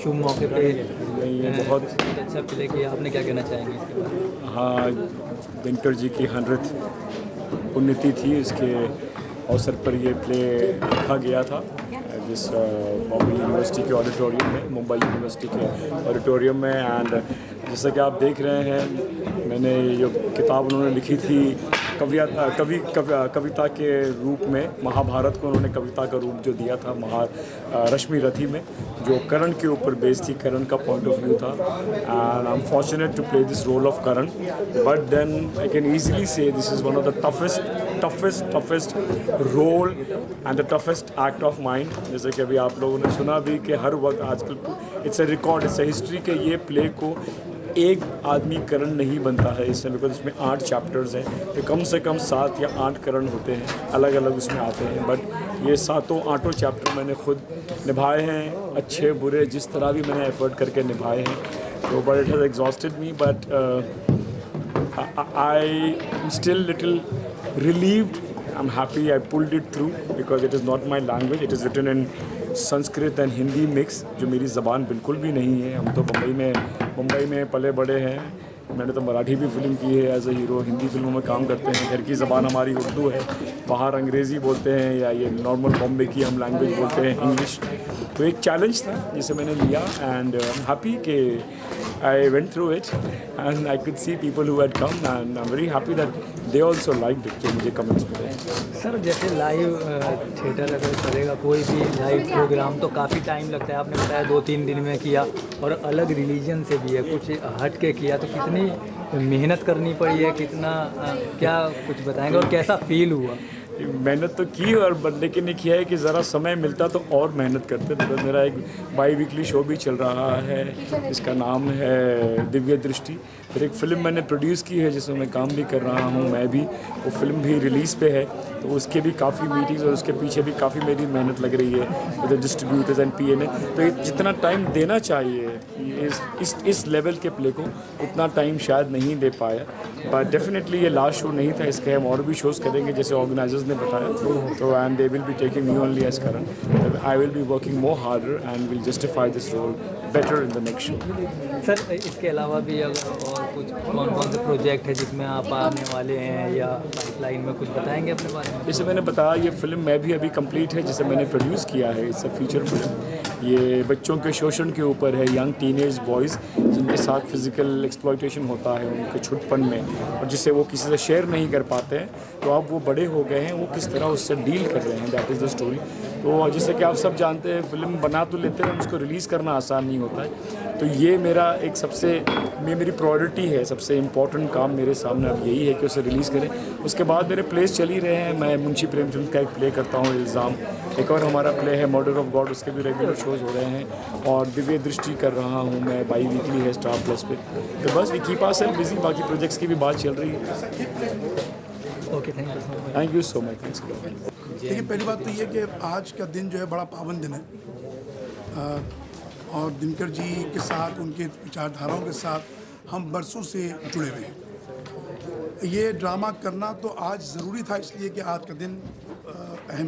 शुभ मौके पे ये बहुत अच्छा प्ले किया, आपने क्या कहना चाहेंगे इसके बारे में? हाँ, दिनकर जी की 100th पुण्यतिथि थी, इसके अवसर पर ये प्ले रखा गया था जिस बॉम्बे यूनिवर्सिटी के ऑडिटोरियम में, मुंबई यूनिवर्सिटी के ऑडिटोरियम में। एंड जैसा कि आप देख रहे हैं, मैंने जो किताब उन्होंने लिखी थी कविता के रूप में, महाभारत को उन्होंने कविता का रूप जो दिया था रश्मि रथी में, जो करण के ऊपर बेस्ड थी, करण का पॉइंट ऑफ व्यू था। And I am fortunate to play this role of Karan, but then I can easily say this is one of the toughest role and the toughest act of mind. जैसे कि अभी आप लोगों ने सुना भी कि हर वक्त आजकल it's a record, it's a history के ये प्ले को एक आदमी करण नहीं बनता है इसमें, बिकॉज इसमें 8 चैप्टर्स हैं, तो कम से कम 7 या 8 करण होते हैं, अलग अलग उसमें आते हैं। बट ये 8 चैप्टर मैंने खुद निभाए हैं, अच्छे बुरे जिस तरह भी मैंने एफर्ट करके निभाए हैं। तो but it has exhausted me, but I am still little relieved. I'm happy I pulled it through because it is not my language. It is written in Sanskrit and Hindi mix, जो मेरी ज़बान बिल्कुल भी नहीं है। हम तो मुंबई में पले बड़े हैं। मैंने तो मराठी भी फिल्म की है एज ए हीरो, हिंदी फिल्मों में काम करते हैं। घर की ज़बान हमारी उर्दू है, बाहर अंग्रेज़ी बोलते हैं या ये नॉर्मल बॉम्बे की हम लैंग्वेज बोलते हैं, इंग्लिश। तो एक चैलेंज था जिसे मैंने लिया एंड आई एम हैप्पी कि I went through it and I could see people who had come and I'm very happy that they also liked it, जो मुझे कमेंट्स मिले। सर जैसे लाइव थिएटर अगर करेगा कोई भी लाइव प्रोग्राम तो काफ़ी टाइम लगता है, आपने बताया 2-3 दिन में किया, और अलग रिलीजन से भी है, कुछ हट के किया, तो कितनी मेहनत करनी पड़ी है, कितना क्या कुछ बताएंगे और कैसा फील हुआ? मेहनत तो की, और लेकिन ये किया है कि ज़रा समय मिलता तो और मेहनत करते। तो मेरा एक बाई वीकली शो भी चल रहा है जिसका नाम है दिव्य दृष्टि। फिर एक फ़िल्म मैंने प्रोड्यूस की है जिसमें मैं काम भी कर रहा हूँ मैं भी, वो फिल्म भी रिलीज़ पे है, तो उसके भी काफ़ी मीटिंग्स और उसके पीछे भी काफ़ी मेरी मेहनत लग रही है विद डिस्ट्रीब्यूटर्स एंड PNA। तो जितना टाइम देना चाहिए इस लेवल के प्ले को, उतना टाइम शायद नहीं दे पाया। बट डेफिनेटली ये लास्ट शो नहीं था, इसके हम और भी शोज़ करेंगे जैसे ऑर्गेनाइजर्स ने बताया। तो and they will be taking me only as Karan. I will be working more harder and will justify this role better in the next show. Sir इसके अलावा भी अगर और कुछ कौन से प्रोजेक्ट है जिसमें आप आने वाले हैं या पाइपलाइन में, कुछ बताएंगे अपने बारे में? जैसे मैंने बताया, ये फिल्म मैं भी अभी कंप्लीट है जिसे मैंने प्रोड्यूस किया है। It's a feature film. ये बच्चों के शोषण के ऊपर है, यंग टीनेज बॉयज़ जिनके साथ फिज़िकल एक्सप्लॉयटेशन होता है उनके छुटपन में, और जिसे वो किसी से शेयर नहीं कर पाते हैं। तो अब वो बड़े हो गए हैं, वो किस तरह उससे डील कर रहे हैं, दैट इज़ द स्टोरी। तो जैसे कि आप सब जानते हैं, फिल्म बना तो लेते हैं, उसको रिलीज़ करना आसान नहीं होता है। तो ये मेरा एक मेरी प्रायोरिटी है, सबसे इम्पोर्टेंट काम मेरे सामने अब यही है कि उसे रिलीज़ करें। उसके बाद मेरे प्लेस चल ही रहे हैं। मैं मुंशी प्रेमचंद का एक प्ले करता हूँ, इल्ज़ाम। एक और हमारा प्ले है मर्डर ऑफ गॉड, उसके भी रेगुलर शोज़ हो रहे हैं। और दिव्य दृष्टि कर रहा हूँ मैं, बाई वीकली है स्टार प्लस पे। तो बस वी कीप आवरसेल्फ बिजी, बाकी प्रोजेक्ट्स की भी बात चल रही है। Okay, thank you so much. देखिए, पहली बात तो ये कि आज का दिन जो है बड़ा पावन दिन है, और दिनकर जी के साथ, उनके विचारधाराओं के साथ हम बरसों से जुड़े हुए हैं। ये ड्रामा करना तो आज ज़रूरी था, इसलिए कि आज का दिन अहम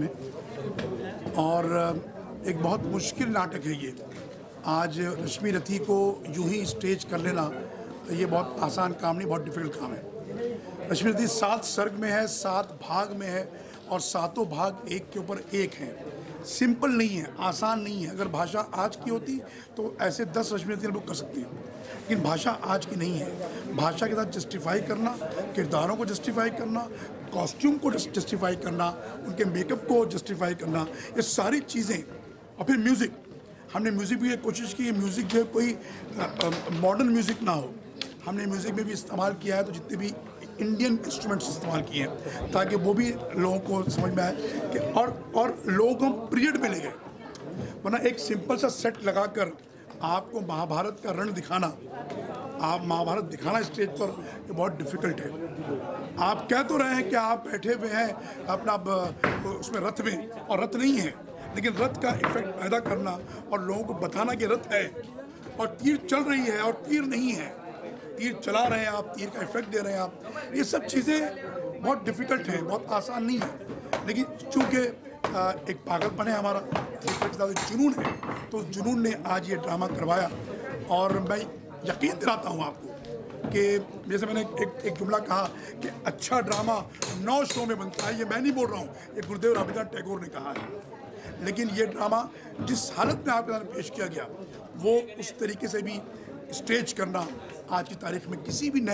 है और एक बहुत मुश्किल नाटक है ये। आज रश्मि रथी को यूं ही स्टेज कर लेना ये बहुत आसान काम नहीं, बहुत डिफ़िकल्ट काम है। रश्मि रथी 7 सर्ग में है, 7 भाग में है, और 7 भाग एक के ऊपर एक हैं। सिंपल नहीं है, आसान नहीं है। अगर भाषा आज की होती तो ऐसे 10 रश्मि रथी लोग कर सकते हैं, लेकिन भाषा आज की नहीं है। भाषा के साथ जस्टिफाई करना, किरदारों को जस्टिफाई करना, कॉस्ट्यूम को जस्टिफाई करना, उनके मेकअप को जस्टिफाई करना, ये सारी चीज़ें। और फिर म्यूज़िक, हमने म्यूज़िक भी कोशिश की, म्यूज़िक जो है कोई मॉडर्न म्यूज़िक ना हो। हमने म्यूज़िक में भी इस्तेमाल किया है तो जितने भी इंडियन इंस्ट्रूमेंट्स इस्तेमाल किए हैं, ताकि वो भी लोगों को समझ में आए कि और लोगों को हम पीरियड में ले गए। वरना एक सिंपल सा सेट लगाकर आपको महाभारत का रण दिखाना, आप महाभारत दिखाना स्टेज पर, ये बहुत डिफ़िकल्ट है। आप कह तो रहे हैं कि आप बैठे हुए हैं अपना उसमें रथ में, और रथ नहीं है, लेकिन रथ का इफेक्ट पैदा करना और लोगों को बताना कि रथ है और तीर चल रही है और तीर नहीं है, तीर चला रहे हैं आप, तीर का इफेक्ट दे रहे हैं आप, ये सब चीज़ें बहुत डिफ़िकल्ट हैं, बहुत आसान नहीं है। लेकिन चूँकि एक पागलपन है हमारा, एक तरह ज़्यादा जुनून है, तो जुनून ने आज ये ड्रामा करवाया। और मैं यकीन दिलाता हूँ आपको कि जैसे मैंने एक जुमला कहा कि अच्छा ड्रामा 9 शो में बनता है, ये मैं नहीं बोल रहा हूँ, ये गुरुदेव रवींद्रनाथ टैगोर ने कहा है। लेकिन ये ड्रामा जिस हालत में आपके सामने पेश किया गया, वो उस तरीके से भी स्टेज करना आज की तारीख में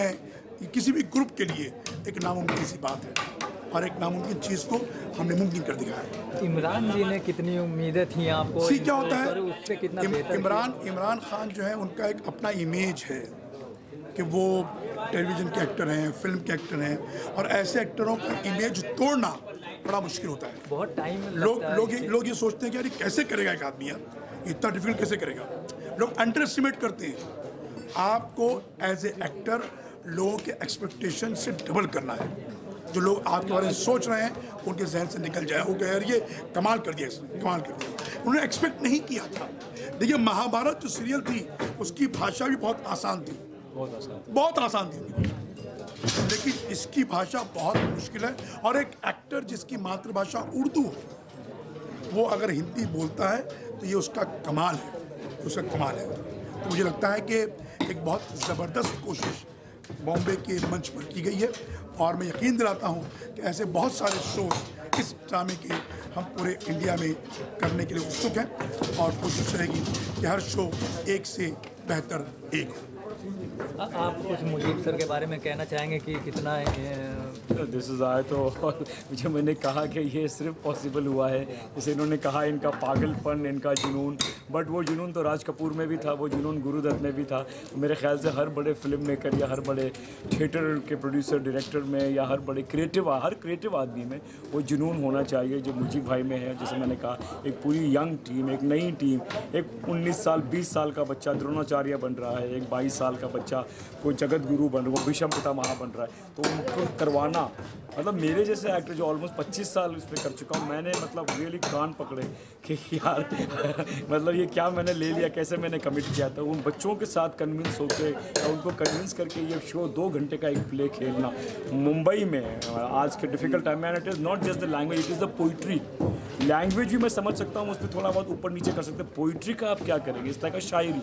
किसी भी ग्रुप के लिए एक नामुमकिन सी बात है, और एक नामुमकिन चीज़ को हमने मुमकिन कर दिखाया है। इमरान जी ने कितनी उम्मीदें थी आपको? सी क्या होता है, उससे कितना इमरान खान जो है उनका एक अपना इमेज है कि वो टेलीविज़न के एक्टर हैं, फिल्म के एक्टर हैं, और ऐसे एक्टरों का इमेज तोड़ना बड़ा मुश्किल होता है। बहुत टाइम लोग ये सोचते हैं कि यार कैसे करेगा एक आदमी, यार इतना डिफिकल्ट कैसे करेगा। लोग अंडर एस्टिमेट करते हैं। आपको एज ए एक्टर लोगों के एक्सपेक्टेशन से डबल करना है। जो लोग आपके बारे में सोच रहे हैं उनके जहन से निकल जाए, वो यार ये कमाल कर दिया, इसने कमाल कर दिया। उन्होंने एक्सपेक्ट नहीं किया था। देखिए महाभारत जो सीरियल थी उसकी भाषा भी बहुत आसान थी, बहुत आसान थी, लेकिन इसकी भाषा बहुत मुश्किल है। और एक एक्टर जिसकी मातृभाषा उर्दू हो, वो अगर हिंदी बोलता है तो ये उसका कमाल है, उसका कमाल है। तो मुझे लगता है कि एक बहुत ज़बरदस्त कोशिश बॉम्बे के मंच पर की गई है, और मैं यकीन दिलाता हूँ कि ऐसे बहुत सारे शोज इस ड्रामे के हम पूरे इंडिया में करने के लिए उत्सुक हैं, और कोशिश रहेगी कि हर शो एक से बेहतर एक हो। आप कुछ मुजीब सर के बारे में कहना चाहेंगे कि कितना दिस इज़ आए तो मुझे मैंने कहा कि ये सिर्फ पॉसिबल हुआ है, जैसे इन्होंने कहा इनका पागलपन, इनका जुनून, बट वो जुनून तो राज कपूर में भी था, वो जुनून गुरुदत्त में भी था। मेरे ख्याल से हर बड़े फिल्म मेकर या हर बड़े थिएटर के प्रोड्यूसर डायरेक्टर में या हर बड़े हर क्रिएटिव आदमी में वो जुनून होना चाहिए जो मुजीब भाई में है। जैसे मैंने कहा एक पूरी यंग टीम, एक नई टीम, एक 19 साल 20 साल का बच्चा द्रोणाचार्य बन रहा है, एक 22 साल का बच्चा कोई जगत गुरु बन रहा है, वो भीष्म पितामह बन रहा है। तो उनको करवाना, मतलब मेरे जैसे एक्टर जो ऑलमोस्ट 25 साल इस पर कर चुका हूँ, मैंने मतलब रियली कान पकड़े कि यार मतलब ये क्या मैंने ले लिया, कैसे मैंने कमिट किया था। उन बच्चों के साथ कन्विंस होकर या उनको कन्विंस करके ये शो 2 घंटे का एक प्ले खेलना मुंबई में आज के डिफ़िकल्ट टाइम में, and it is not just the language, it is the poetry. Language भी मैं समझ सकता हूँ, उस पर थोड़ा बहुत ऊपर नीचे कर सकते हैं। पोइट्री का आप क्या करेंगे, इस तरह का शायरी,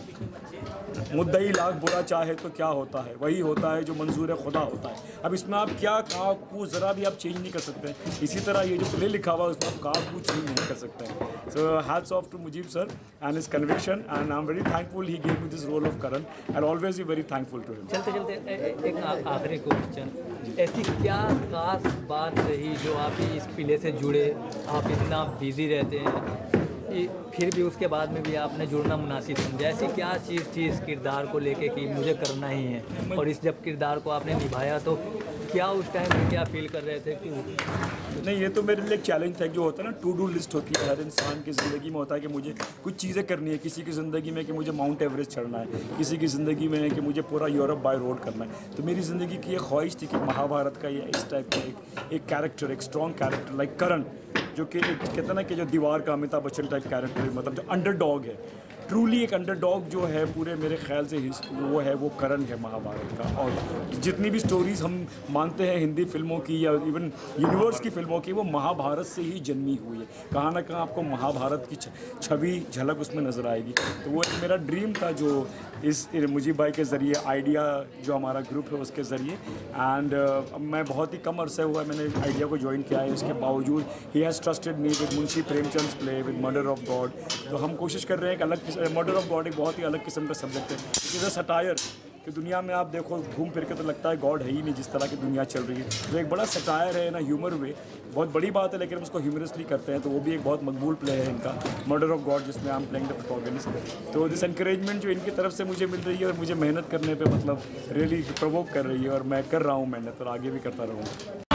मुद्दई लाख बुरा चाहे तो क्या होता है, वही होता है जो मंजूर खुदा होता है। अब इसमें आप क्या कहा कू ज़रा भी आप चेंज नहीं कर सकते हैं। इसी तरह ये जो प्ले लिखा हुआ है उसमें आप कहा कू चेंज नहीं कर सकते हैं। So hats off to Mujeeb sir and his conviction, and I am very thankful he give me this role of Karan, and always be very thankful to him. चलते चलते एक आखिरी क्वेश्चन, ऐसी क्या खास बात रही जो आप इस प्ले से जुड़े? आप इतना बिजी रहते हैं फिर भी उसके बाद में भी आपने जुड़ना मुनासिब समझा, ऐसी क्या चीज़ थी इस किरदार को लेके कि मुझे करना ही है? और इस जब किरदार को आपने निभाया तो क्या उस टाइम में क्या फील कर रहे थे कि नहीं, ये तो मेरे लिए एक चैलेंज था। जो होता है ना, टू डू लिस्ट होती है हर इंसान की ज़िंदगी में, होता है कि मुझे कुछ चीज़ें करनी है। किसी की ज़िंदगी में कि मुझे माउंट एवरेस्ट चढ़ना है, किसी की ज़िंदगी में है कि मुझे पूरा यूरोप बाय रोड करना है। तो मेरी ज़िंदगी की ये ख्वाहिश थी कि महाभारत का ये इस टाइप का एक कैरेक्टर, एक स्ट्रॉन्ग कैरेक्टर लाइक करण, जो कि एक कहते हैं ना कि जो दीवार का अमिताभ बच्चन टाइप कैरेक्टर, मतलब जो अंडरडॉग है, ट्रूली एक अंडरडॉग जो है पूरे मेरे ख्याल से वो है, वो करण है महाभारत का। और जितनी भी स्टोरीज़ हम मानते हैं हिंदी फिल्मों की या इवन यूनिवर्स की फिल्मों की, वो महाभारत से ही जन्मी हुई है। कहाँ ना कहाँ आपको महाभारत की छवि झलक उसमें नज़र आएगी। तो वो एक मेरा ड्रीम था जो इस मुजीब भाई के ज़रिए, आइडिया जो हमारा ग्रुप है उसके ज़रिए, एंड मैं बहुत ही कम अरसे हुआ मैंने आइडिया को ज्वाइन किया है। उसके बावजूद he has trusted me with Munshi Premchand play, with murder of God. तो हम कोशिश कर रहे हैं कि अलग मर्डर ऑफ गॉड एक बहुत ही अलग किस्म का सब्जेक्ट है। इट इज़ अ सटायर कि दुनिया में आप देखो घूम फिर के तो लगता है गॉड है ही नहीं, जिस तरह की दुनिया चल रही है। तो एक बड़ा सटायर है ना, ह्यूमर वे, बहुत बड़ी बात है, लेकिन हम उसको ह्यूमरसली करते हैं। तो वो भी एक बहुत मकबूल प्ले है इनका, मर्डर ऑफ गॉड, जिसमें I am playing the protagonist. तो दिस एनकरेजमेंट जो इनकी तरफ से मुझे मिल रही है और मुझे मेहनत करने पर मतलब रियली प्रोवोक कर रही है, और मैं कर रहा हूँ मेहनत और आगे भी करता रहूँगा।